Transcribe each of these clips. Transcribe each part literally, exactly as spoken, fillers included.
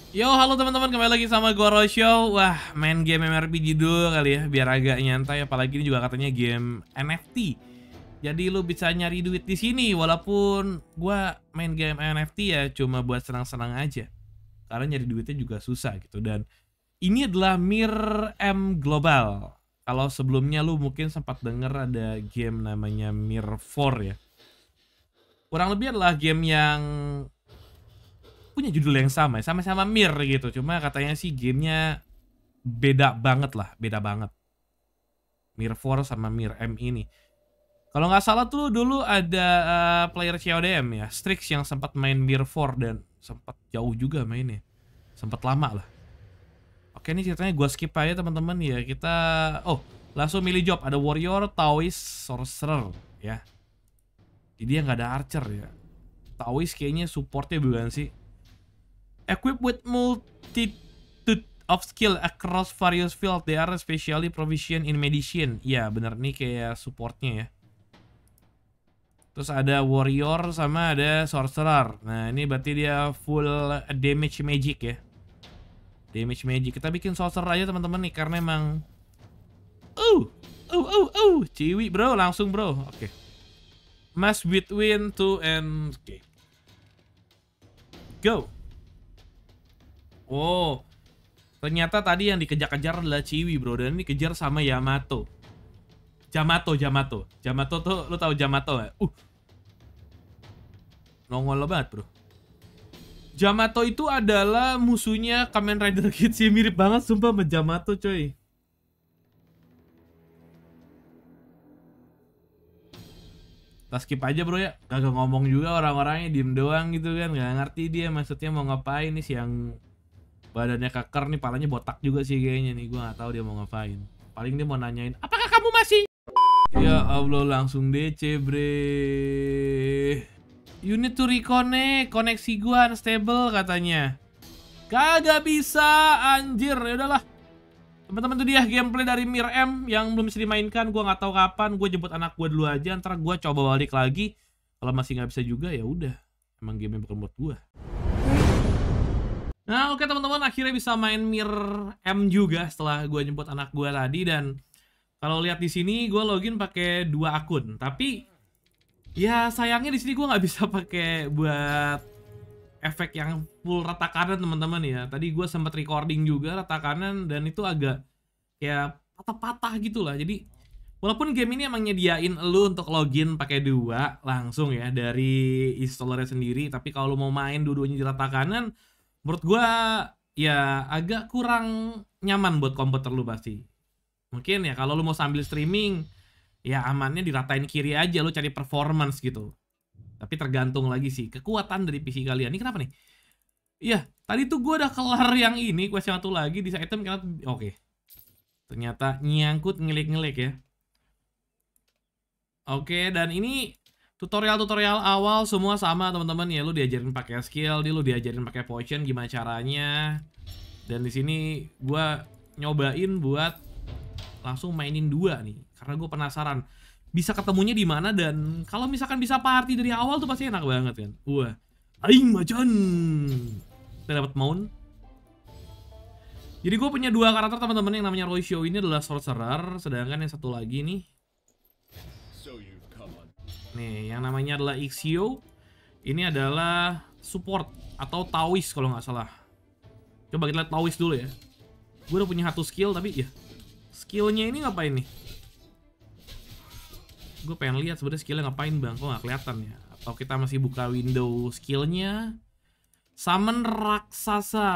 Yo, halo teman-teman, kembali lagi sama gua Rosyo. Wah, main game M R P G dulu kali ya, biar agak nyantai. Apalagi ini juga katanya game N F T. Jadi lu bisa nyari duit di sini, walaupun gua main game N F T ya cuma buat senang-senang aja. Karena nyari duitnya juga susah gitu. Dan ini adalah Mir M Global. Kalau sebelumnya lu mungkin sempat denger ada game namanya Mir empat ya. Kurang lebih adalah game yang punya judul yang sama, sama-sama Mir gitu. Cuma katanya sih gamenya beda banget lah, beda banget. Mir empat sama Mir M ini. Kalau nggak salah tuh dulu ada uh, player C O D M ya, Strix yang sempat main Mir empat dan sempat jauh juga mainnya. Sempat lama lah. Oke, ini ceritanya gue skip aja teman-teman ya. Kita oh, langsung milih job. Ada warrior, Taoist, sorcerer ya. Jadi yang nggak ada archer ya. Taoist kayaknya supportnya bukan sih. Equipped with multitude of skill across various fields, they are especially proficient in medicine. Iya bener, nih kayak supportnya ya. Terus ada warrior sama ada sorcerer. Nah ini berarti dia full damage magic ya. Damage magic. Kita bikin sorcerer aja teman-teman nih, karena emang uh uh uh uh ciwi bro, langsung bro. Oke okay. Mass between two and oke okay. Go. Oh, ternyata tadi yang dikejar-kejar adalah Ciwi bro, dan ini dikejar sama Yamato. Jamato, Jamato, Jamato tuh, lu tahu Jamato gak? Uh, nongol banget bro. Jamato itu adalah musuhnya Kamen Rider Kids sih, mirip banget sumpah sama Jamato coy. Kita skip aja bro ya, kagak ngomong juga orang-orangnya, diem doang gitu kan, gak ngerti dia maksudnya mau ngapain nih siang. Badannya keker nih, palanya botak juga sih kayaknya nih. Gue gak tahu dia mau ngapain. Paling dia mau nanyain, apakah kamu masih? Ya Allah, langsung D C bre. You need to reconnect. Koneksi gue unstable katanya. Kagak bisa anjir. Ya udahlah. Teman-teman, tuh dia gameplay dari Mir M yang belum bisa dimainkan. Gue nggak tahu kapan. Gue jemput anak gue dulu aja. Ntar gue coba balik lagi. Kalau masih nggak bisa juga ya udah. Emang game bukan buat gue. Nah oke teman-teman, akhirnya bisa main Mir M juga setelah gue jemput anak gue tadi. Dan kalau lihat di sini gue login pakai dua akun, tapi ya sayangnya di sini gue nggak bisa pakai buat efek yang full rata kanan teman-teman ya. Tadi gue sempat recording juga rata kanan dan itu agak kayak patah-patah gitu lah. Jadi walaupun game ini emang nyediain lu untuk login pakai dua langsung ya dari installernya sendiri, tapi kalau lu mau main dua-duanya di rata kanan, menurut gue ya agak kurang nyaman buat komputer lu pasti. Mungkin ya kalau lu mau sambil streaming ya amannya diratain kiri aja, lu cari performance gitu. Tapi tergantung lagi sih kekuatan dari P C kalian. Ini kenapa nih? Iya, tadi tuh gue udah kelar yang ini, quest yang satu lagi di item kenapa? Oke. Ternyata nyangkut ngelik-ngelik ya. Oke, dan ini tutorial-tutorial awal semua sama teman-teman ya. Lu diajarin pakai skill, dia lu diajarin pakai potion gimana caranya. Dan di sini gua nyobain buat langsung mainin dua nih, karena gue penasaran bisa ketemunya di mana, dan kalau misalkan bisa party dari awal tuh pasti enak banget kan. Wah, aing macan. Kita dapat mount. Jadi gue punya dua karakter teman-teman, yang namanya Royshio ini adalah sorcerer, sedangkan yang satu lagi nih nih yang namanya adalah Ixio. Ini adalah support atau Taoist kalau nggak salah. Coba kita lihat Taoist dulu ya. Gue udah punya satu skill tapi ya skillnya ini ngapain nih? Gue pengen lihat sebenarnya skillnya ngapain bang, kok nggak kelihatan ya? Atau kita masih buka window skillnya? Summon raksasa.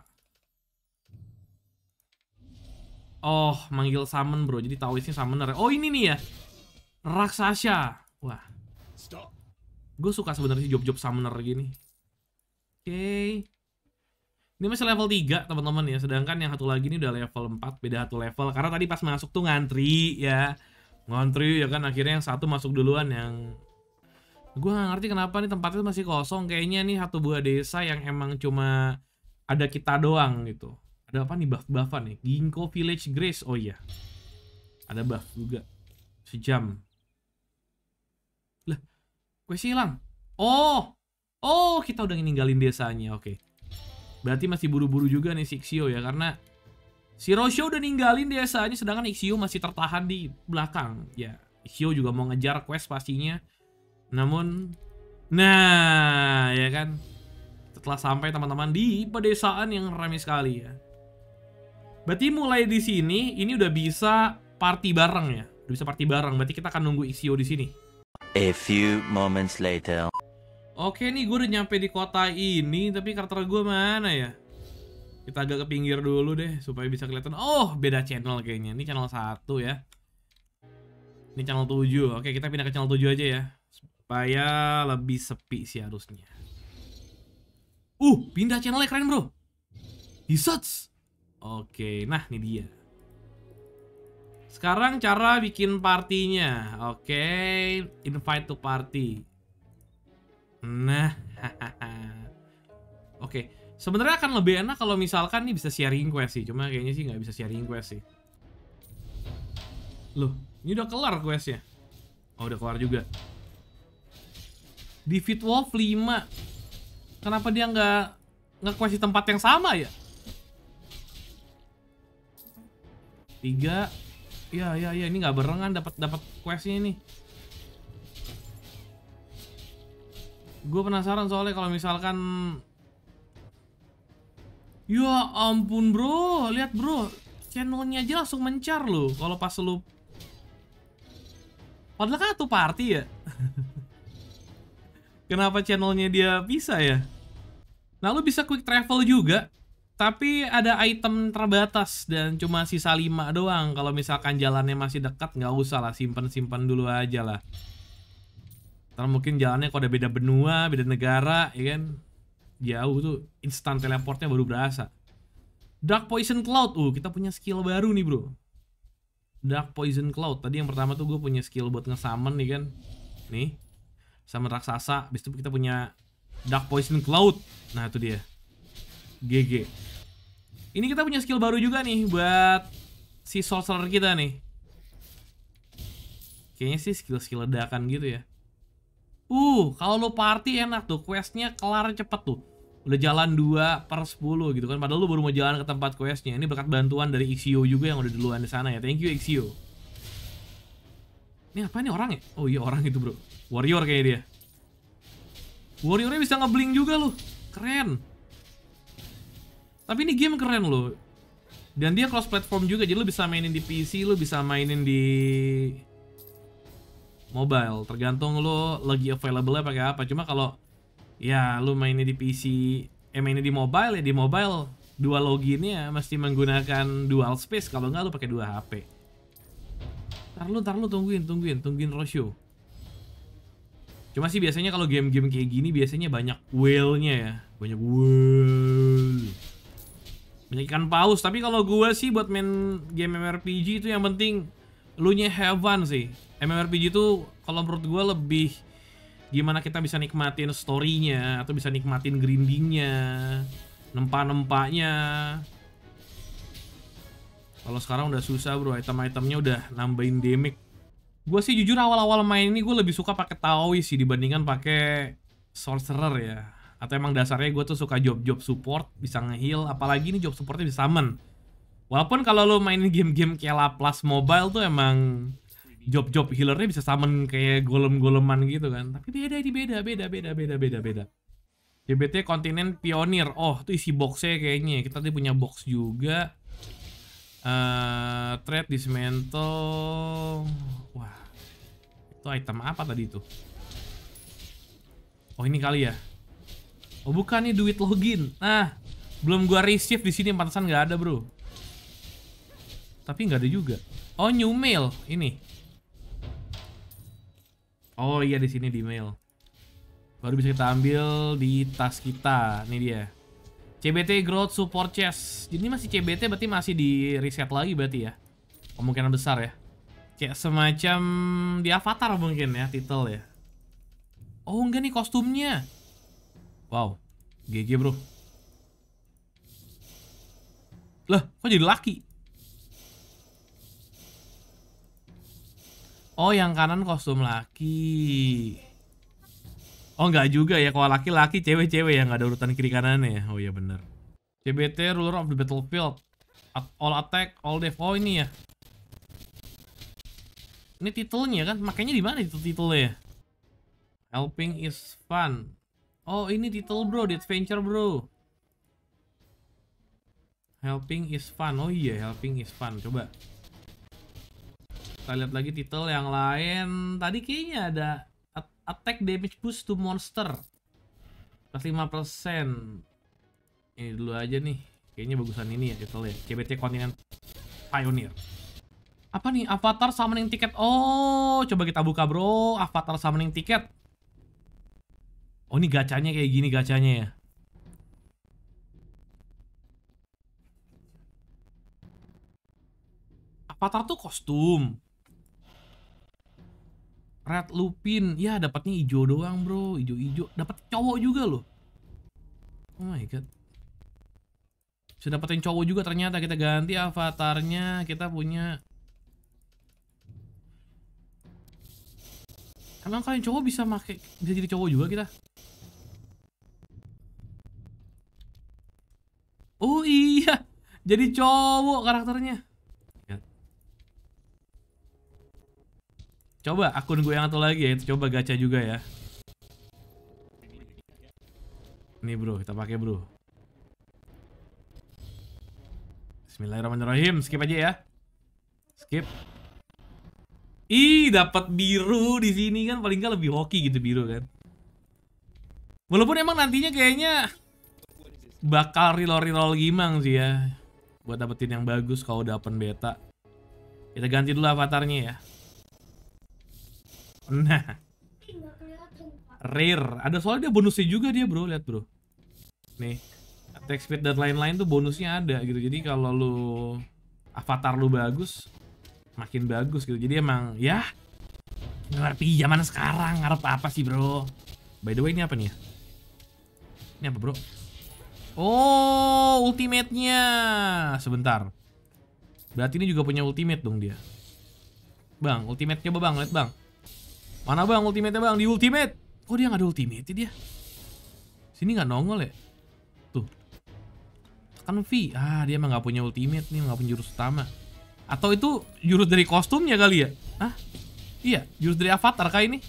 Oh, manggil summon bro, jadi Taoistnya summoner. Oh ini nih ya, raksasa. Wah, gue suka sebenarnya job-job summoner gini. Oke, okay. Ini masih level tiga teman-teman ya, sedangkan yang satu lagi ini udah level empat, beda satu level. Karena tadi pas masuk tuh ngantri ya, ngantri ya kan, akhirnya yang satu masuk duluan. Yang gue gak ngerti kenapa nih tempatnya masih kosong. Kayaknya nih satu buah desa yang emang cuma ada kita doang gitu. Ada apa nih buff-buffan nih? Ginkgo Village Grace, oh iya, ada buff juga sejam. Lah, gue hilang. Oh, oh kita udah ninggalin desanya, oke. Okay. Berarti masih buru-buru juga nih si Ixio ya, karena si Rosho udah ninggalin desanya, sedangkan Ixio masih tertahan di belakang. Ya, Ixio juga mau ngejar quest pastinya. Namun, nah ya kan, setelah sampai teman-teman di pedesaan yang ramai sekali ya. Berarti mulai di sini ini udah bisa party bareng ya, udah bisa party bareng. Berarti kita akan nunggu Ixio di sini. A few moments later. Oke nih, gue udah nyampe di kota ini, tapi karakter gue mana ya? Kita agak ke pinggir dulu deh, supaya bisa kelihatan. Oh, beda channel kayaknya. Ini channel satu ya. Ini channel tujuh. Oke, kita pindah ke channel tujuh aja ya. Supaya lebih sepi sih harusnya. Uh, pindah channelnya keren bro. Hisats. Oke, nah ini dia. Sekarang cara bikin partinya. Oke, invite to party. Nah, oke. Sebenarnya akan lebih enak kalau misalkan nih bisa sharing quest sih. Cuma kayaknya sih nggak bisa sharing quest sih. Loh, ini udah kelar questnya. Oh, udah kelar juga. Di Fitwolf lima. Kenapa dia nggak nge-quest di tempat yang sama ya? Tiga. Ya, ya, ya. Ini nggak barengan dapat dapat questnya ini. Gue penasaran soalnya kalau misalkan, ya ampun bro, lihat bro, channelnya aja langsung mencar loh kalau pas lu. Padahal kan satu party ya. Kenapa channelnya dia bisa ya? Nah, lu bisa quick travel juga, tapi ada item terbatas dan cuma sisa lima doang. Kalau misalkan jalannya masih dekat, nggak usah lah, simpan-simpan dulu aja lah. Karena mungkin jalannya kalau ada beda benua, beda negara, ya kan, jauh tuh, instan teleportnya baru berasa. Dark Poison Cloud, uh kita punya skill baru nih bro. Dark Poison Cloud, tadi yang pertama tuh gue punya skill buat nge-summon nih kan. Nih, summon raksasa, habis itu kita punya Dark Poison Cloud. Nah itu dia, G G. Ini kita punya skill baru juga nih buat si sorcerer kita nih. Kayaknya sih skill-skill ledakan gitu ya. Uh, kalau lo party enak tuh, questnya kelar cepet tuh. Udah jalan dua per sepuluh gitu kan. Padahal lo baru mau jalan ke tempat questnya. Ini berkat bantuan dari Ixio juga yang udah duluan di sana ya. Thank you Ixio. Ini apa nih, orang ya? Oh iya orang itu bro. Warrior kayaknya dia. Warriornya bisa ngeblink juga loh. Keren. Tapi ini game keren loh. Dan dia cross platform juga. Jadi lo bisa mainin di P C, lo bisa mainin di mobile, tergantung lo lagi available-nya pakai apa. Cuma kalau ya lo mainnya di P C, eh mainnya di mobile ya di mobile dua loginnya mesti menggunakan dual space, kalau nggak lo pakai dua H P. Ntar lu, ntar lu tungguin, tungguin, tungguin Rosho. Cuma sih biasanya kalau game-game kayak gini biasanya banyak whale-nya ya, banyak whale, banyak ikan paus. Tapi kalau gua sih buat main game M M O R P G itu yang penting lu nya have fun sih. M M O R P G itu kalau menurut gue lebih gimana kita bisa nikmatin story-nya, atau bisa nikmatin grinding-nya, nempa-nempanya. Kalau sekarang udah susah bro, item-itemnya udah nambahin damage. Gue sih jujur awal-awal main ini gue lebih suka pakai Taoist sih dibandingkan pakai sorcerer ya. Atau emang dasarnya gue tuh suka job-job support, bisa nge-heal, apalagi ini job supportnya bisa summon. Walaupun kalau lo mainin game-game kayak Laplas Mobile tuh emang job-job healernya bisa summon kayak golem-goleman gitu kan. Tapi beda ini, beda, beda, beda, beda, beda, beda. C B T kontinen pionir. Oh, itu isi boxnya kayaknya. Kita tadi punya box juga. Uh, trade dismantle. Wah, itu item apa tadi itu? Oh ini kali ya. Oh bukan, nih duit login. Nah, belum gua receive di sini, pantesan nggak ada bro. Tapi nggak ada juga. Oh new mail ini. Oh iya di sini di mail. Baru bisa kita ambil di tas kita. Ini dia. C B T Growth Support Chest. Jadi ini masih C B T, berarti masih di reset lagi berarti ya. Kemungkinan besar ya. Kayak semacam di Avatar mungkin ya title ya. Oh enggak nih kostumnya. Wow, G G bro. Lah, kok jadi laki? Oh yang kanan kostum laki. Oh enggak juga ya, kalau laki-laki cewek-cewek ya, nggak ada urutan kiri kanannya ya. Oh iya bener. C B T Ruler of the Battlefield. At- all attack, all death. Oh ini ya. Ini titelnya kan, makanya di mana itu titelnya? Helping is fun. Oh ini titel bro, di adventure bro. Helping is fun. Oh iya, helping is fun. Coba kita lihat lagi titel yang lain. Tadi kayaknya ada attack damage boost to monster plus lima persen. Ini dulu aja nih. Kayaknya bagusan ini ya titelnya. C B T Continent Pioneer. Apa nih? Avatar summoning ticket. Oh, coba kita buka bro. Avatar summoning ticket. Oh ini gacanya kayak gini gacanya ya. Avatar tuh kostum. Red Lupin, ya dapatnya hijau doang bro, hijau-hijau. Dapat cowok juga loh. Oh my god. Bisa dapetin cowok juga ternyata. Kita ganti avatarnya, kita punya. Emang kalian cowok bisa make, bisa jadi cowok juga kita? Oh iya, jadi cowok karakternya. Coba akun gue yang satu lagi ya, itu coba gacha juga ya. Ini bro, kita pakai bro. Bismillahirrahmanirrahim, skip aja ya. Skip. Ih, dapat biru di sini kan paling nggak lebih hoki gitu biru kan. Walaupun emang nantinya kayaknya bakal reroll-reroll gimang sih ya. Buat dapetin yang bagus kalau udah open beta. Kita ganti dulu avatarnya ya. Nah, rare. Ada soalnya dia bonusnya juga dia bro, lihat bro. Nih, attack speed dan lain-lain tuh bonusnya ada gitu. Jadi kalau lu avatar lu bagus, makin bagus gitu. Jadi emang ya ngerti zaman sekarang ngarep apa sih bro. By the way ini apa nih ya? Ini apa bro? Oh, ultimate-nya. Sebentar. Berarti ini juga punya ultimate dong dia. Bang, ultimate coba bang, lihat bang. Mana bang ultimate-nya bang? Di ultimate. Kok dia nggak ada ultimate dia? Sini nggak nongol ya? Tuh. Tekan V. Ah dia emang nggak punya ultimate nih, nggak punya jurus utama. Atau itu jurus dari kostumnya kali ya? Hah? Iya, jurus dari avatar kah ini?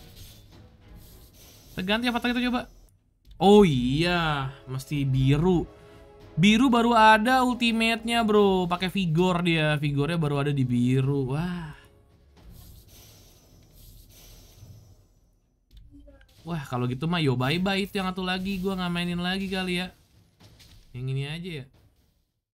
Kita ganti avatar kita coba. Oh iya, mesti biru. Biru baru ada ultimate-nya bro. Pakai vigor dia, vigornya baru ada di biru. Wah. Wah kalau gitu mah yo bye bye itu yang satu lagi. Gua nggak mainin lagi kali ya. Yang ini aja ya.